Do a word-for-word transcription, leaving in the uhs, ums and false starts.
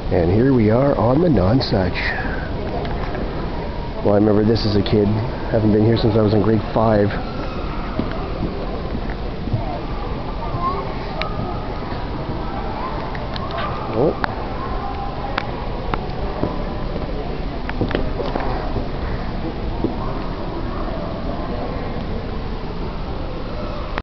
And here we are on the Nonsuch. Well, I remember this as a kid. Haven't been here since I was in grade five. Oh.